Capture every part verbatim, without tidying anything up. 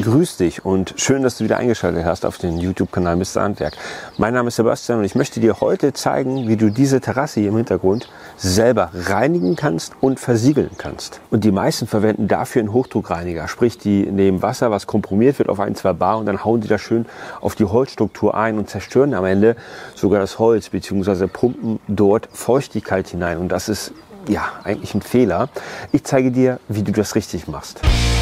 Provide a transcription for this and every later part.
Grüß dich und schön, dass du wieder eingeschaltet hast auf den YouTube-Kanal Mister Handwerk. Mein Name ist Sebastian und ich möchte dir heute zeigen, wie du diese Terrasse hier im Hintergrund selber reinigen kannst und versiegeln kannst. Und die meisten verwenden dafür einen Hochdruckreiniger, sprich die nehmen Wasser, was komprimiert wird auf ein, zwei Bar und dann hauen die das schön auf die Holzstruktur ein und zerstören am Ende sogar das Holz bzw. pumpen dort Feuchtigkeit hinein und das ist ja eigentlich ein Fehler. Ich zeige dir, wie du das richtig machst.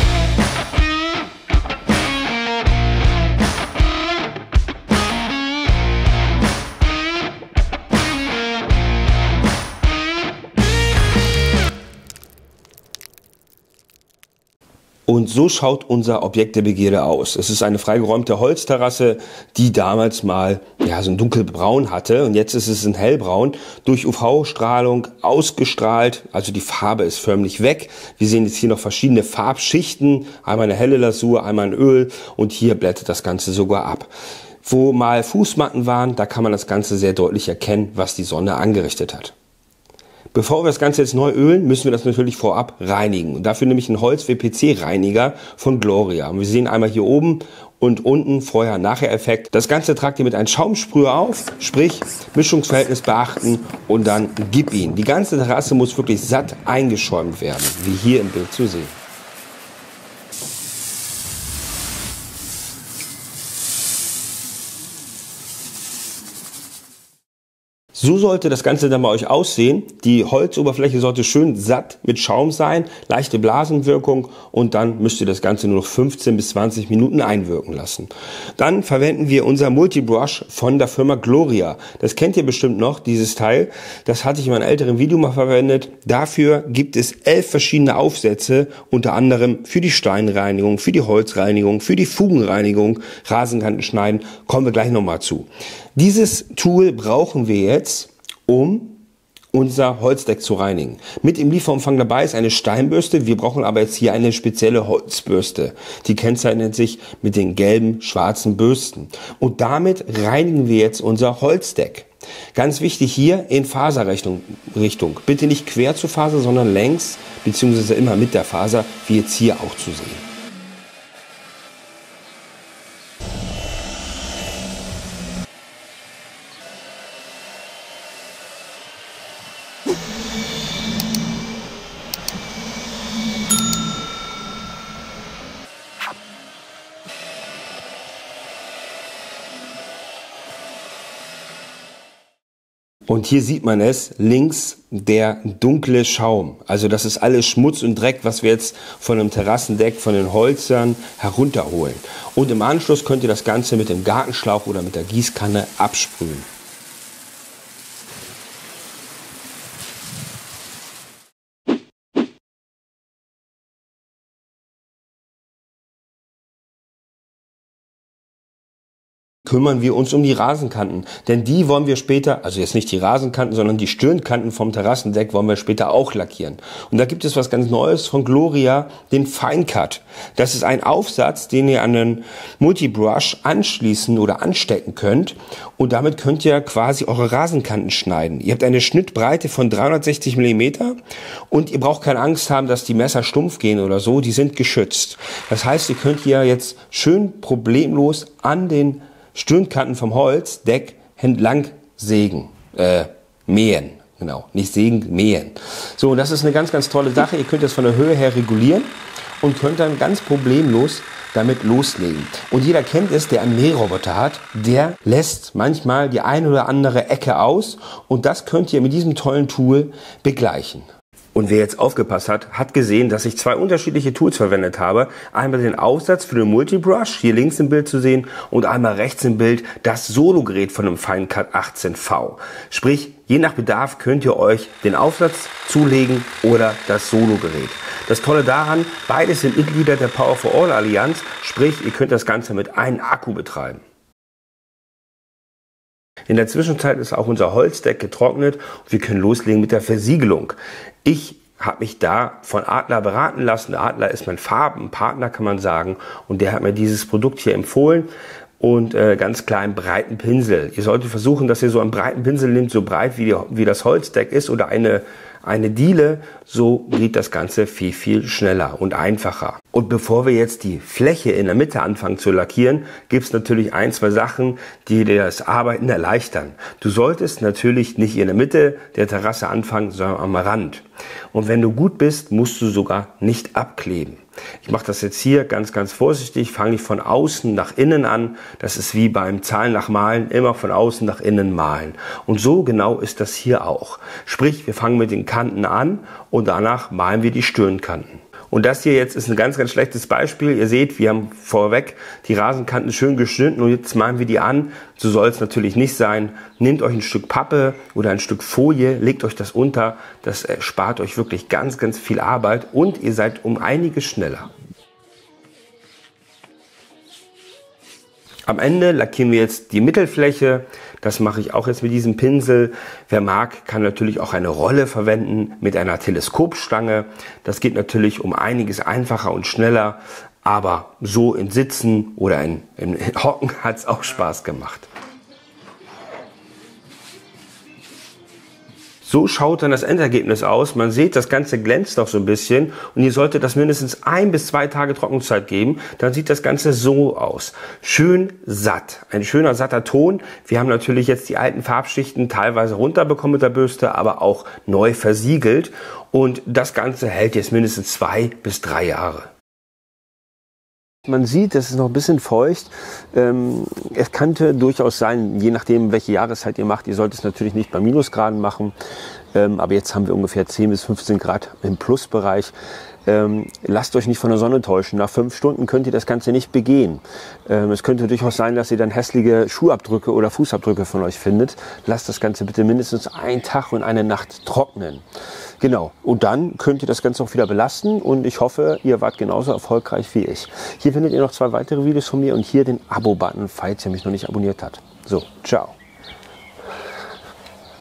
Und so schaut unser Objekt der Begierde aus. Es ist eine freigeräumte Holzterrasse, die damals mal ja, so ein dunkelbraun hatte und jetzt ist es ein hellbraun, durch U V-Strahlung ausgestrahlt, also die Farbe ist förmlich weg. Wir sehen jetzt hier noch verschiedene Farbschichten, einmal eine helle Lasur, einmal ein Öl und hier blättert das Ganze sogar ab. Wo mal Fußmatten waren, da kann man das Ganze sehr deutlich erkennen, was die Sonne angerichtet hat. Bevor wir das Ganze jetzt neu ölen, müssen wir das natürlich vorab reinigen. Und dafür nehme ich einen Holz-W P C-Reiniger von Gloria. Und wir sehen einmal hier oben und unten Vorher-Nachher-Effekt. Das Ganze tragt ihr mit einem Schaumsprüher auf, sprich Mischungsverhältnis beachten und dann gib ihn. Die ganze Terrasse muss wirklich satt eingeschäumt werden, wie hier im Bild zu sehen. So sollte das Ganze dann bei euch aussehen. Die Holzoberfläche sollte schön satt mit Schaum sein, leichte Blasenwirkung und dann müsst ihr das Ganze nur noch fünfzehn bis zwanzig Minuten einwirken lassen. Dann verwenden wir unser Multibrush von der Firma Gloria. Das kennt ihr bestimmt noch, dieses Teil. Das hatte ich in meinem älteren Video mal verwendet. Dafür gibt es elf verschiedene Aufsätze, unter anderem für die Steinreinigung, für die Holzreinigung, für die Fugenreinigung, Rasenkanten schneiden. Kommen wir gleich nochmal zu. Dieses Tool brauchen wir jetzt, um unser Holzdeck zu reinigen. Mit im Lieferumfang dabei ist eine Steinbürste. Wir brauchen aber jetzt hier eine spezielle Holzbürste. Die kennzeichnet sich mit den gelben, schwarzen Bürsten. Und damit reinigen wir jetzt unser Holzdeck. Ganz wichtig hier in Faserrichtung. Bitte nicht quer zur Faser, sondern längs bzw. immer mit der Faser, wie jetzt hier auch zu sehen. Und hier sieht man es, links der dunkle Schaum. Also das ist alles Schmutz und Dreck, was wir jetzt von einem Terrassendeck, von den Holzern herunterholen. Und im Anschluss könnt ihr das Ganze mit dem Gartenschlauch oder mit der Gießkanne absprühen. Kümmern wir uns um die Rasenkanten, denn die wollen wir später, also jetzt nicht die Rasenkanten, sondern die Stirnkanten vom Terrassendeck wollen wir später auch lackieren. Und da gibt es was ganz Neues von Gloria, den Fine Cut. Das ist ein Aufsatz, den ihr an den Multibrush anschließen oder anstecken könnt und damit könnt ihr quasi eure Rasenkanten schneiden. Ihr habt eine Schnittbreite von dreihundertsechzig Millimeter und ihr braucht keine Angst haben, dass die Messer stumpf gehen oder so, die sind geschützt. Das heißt, ihr könnt hier jetzt schön problemlos an den Stirnkanten vom Holzdeck entlang sägen, äh, mähen, genau, nicht sägen, mähen. So, und das ist eine ganz, ganz tolle Sache. Ihr könnt das von der Höhe her regulieren und könnt dann ganz problemlos damit loslegen. Und jeder kennt es, der einen Mähroboter hat, der lässt manchmal die ein oder andere Ecke aus und das könnt ihr mit diesem tollen Tool begleichen. Und wer jetzt aufgepasst hat, hat gesehen, dass ich zwei unterschiedliche Tools verwendet habe. Einmal den Aufsatz für den Multibrush, hier links im Bild zu sehen, und einmal rechts im Bild das Solo-Gerät von dem Fine Cut achtzehn V. Sprich, je nach Bedarf könnt ihr euch den Aufsatz zulegen oder das Solo-Gerät. Das Tolle daran, beides sind Mitglieder der Power for All Allianz, sprich, ihr könnt das Ganze mit einem Akku betreiben. In der Zwischenzeit ist auch unser Holzdeck getrocknet und wir können loslegen mit der Versiegelung. Ich habe mich da von Adler beraten lassen. Adler ist mein Farbenpartner, kann man sagen, und der hat mir dieses Produkt hier empfohlen und äh, ganz klar einen breiten Pinsel. Ihr solltet versuchen, dass ihr so einen breiten Pinsel nehmt, so breit wie, die, wie das Holzdeck ist oder eine eine Diele, so geht das Ganze viel, viel schneller und einfacher. Und bevor wir jetzt die Fläche in der Mitte anfangen zu lackieren, gibt es natürlich ein, zwei Sachen, die dir das Arbeiten erleichtern. Du solltest natürlich nicht in der Mitte der Terrasse anfangen, sondern am Rand. Und wenn du gut bist, musst du sogar nicht abkleben. Ich mache das jetzt hier ganz, ganz vorsichtig, fange nicht von außen nach innen an. Das ist wie beim Zahlen nach Malen, immer von außen nach innen malen. Und so genau ist das hier auch. Sprich, wir fangen mit den Kanten an und danach malen wir die Stirnkanten. Und das hier jetzt ist ein ganz, ganz schlechtes Beispiel. Ihr seht, wir haben vorweg die Rasenkanten schön geschnitten und jetzt malen wir die an. So soll es natürlich nicht sein. Nehmt euch ein Stück Pappe oder ein Stück Folie, legt euch das unter. Das spart euch wirklich ganz, ganz viel Arbeit und ihr seid um einiges schneller. Am Ende lackieren wir jetzt die Mittelfläche. Das mache ich auch jetzt mit diesem Pinsel. Wer mag, kann natürlich auch eine Rolle verwenden mit einer Teleskopstange. Das geht natürlich um einiges einfacher und schneller. Aber so in Sitzen oder in, in Hocken hat es auch Spaß gemacht. So schaut dann das Endergebnis aus. Man sieht, das Ganze glänzt noch so ein bisschen und ihr solltet das mindestens ein bis zwei Tage Trocknungszeit geben. Dann sieht das Ganze so aus. Schön satt. Ein schöner satter Ton. Wir haben natürlich jetzt die alten Farbschichten teilweise runterbekommen mit der Bürste, aber auch neu versiegelt. Und das Ganze hält jetzt mindestens zwei bis drei Jahre. Man sieht, es ist noch ein bisschen feucht. Ähm, es könnte durchaus sein, je nachdem, welche Jahreszeit ihr macht. Ihr solltet es natürlich nicht bei Minusgraden machen. Ähm, aber jetzt haben wir ungefähr zehn bis fünfzehn Grad im Plusbereich. Ähm, lasst euch nicht von der Sonne täuschen. Nach fünf Stunden könnt ihr das Ganze nicht begehen. Ähm, es könnte durchaus sein, dass ihr dann hässliche Schuhabdrücke oder Fußabdrücke von euch findet. Lasst das Ganze bitte mindestens einen Tag und eine Nacht trocknen. Genau. Und dann könnt ihr das Ganze auch wieder belasten. Und ich hoffe, ihr wart genauso erfolgreich wie ich. Hier findet ihr noch zwei weitere Videos von mir und hier den Abo-Button, falls ihr mich noch nicht abonniert habt. So, ciao.